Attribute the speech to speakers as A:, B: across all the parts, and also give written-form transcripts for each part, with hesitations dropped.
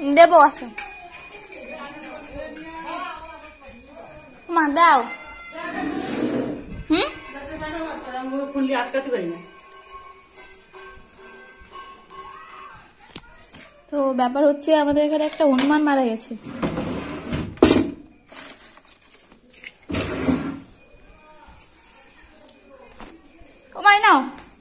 A: দেবো আছে মা দাও। তো ব্যাপার হচ্ছে আমাদের এখানে একটা হনুমান মারা গেছে। কমাই নাও।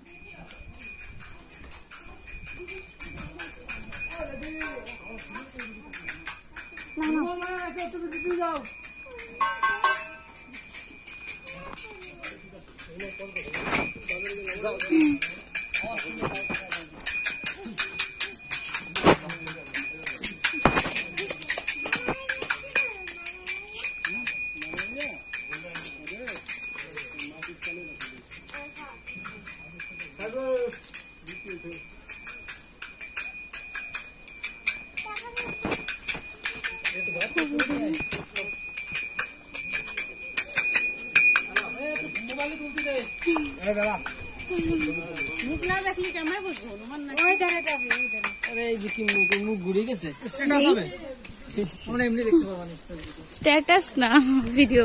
A: স্ট্যাটাস না ভিডিও।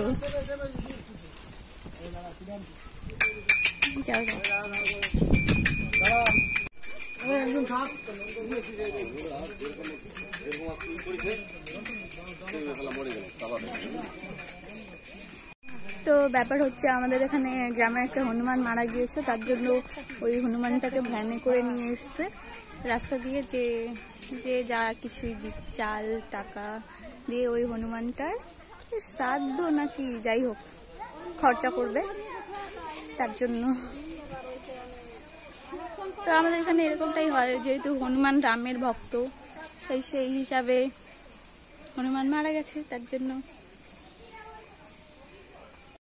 A: তো ব্যাপার হচ্ছে আমাদের এখানে গ্রামে একটা হনুমান মারা গিয়েছে, তার জন্য ওই হনুমানটাকে ভ্যানে করে নিয়ে এসছে রাস্তা দিয়ে, যে যা কিছুই চাল টাকা দিয়ে ওই হনুমানটার শ্রাদ্ধ নাকি যাই হোক খরচা করবে তার জন্য। তো আমাদের এখানে এরকমটাই হয়, যেহেতু হনুমান রামের ভক্ত, তাই সেই হিসাবে হনুমান মারা গেছে, তার জন্য